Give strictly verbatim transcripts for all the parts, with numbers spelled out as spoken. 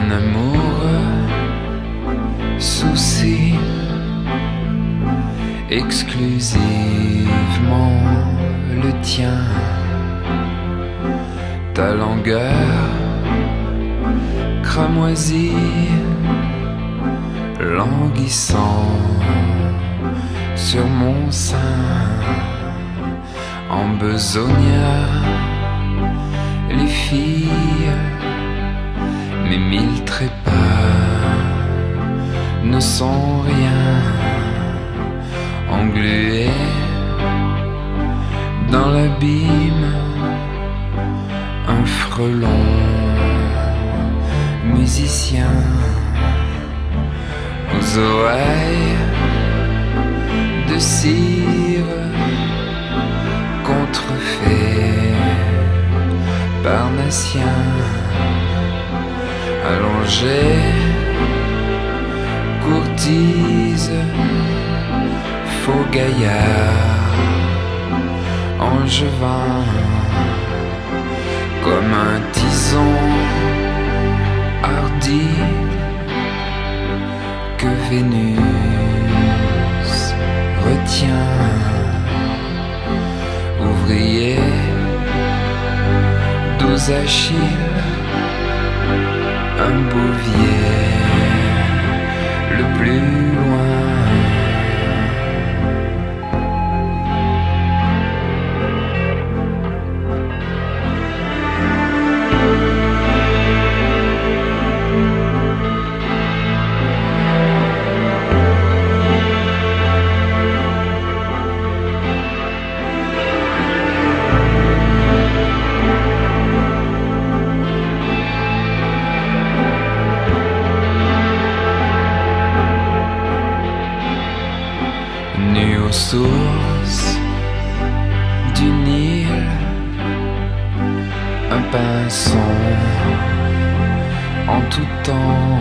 un amoureux souci exclusivement le tien. Ta langueur cramoisie, languissant sur mon sein. En besognat, les filles, mes mille trépas ne sont rien. Englués dans l'abîme, un frelon musicien aux oreilles de cire contrefait parnassien, allongé, courtise, faux gaillard, angevin, comme un tison hardi que Vénus retient. Ouvrier, dos Achille, un bouvier, le plus loin. Nu aux sources du Nil, un pinson en tout temps.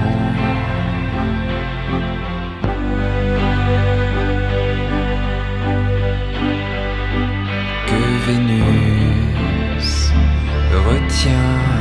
Que Vénus retient.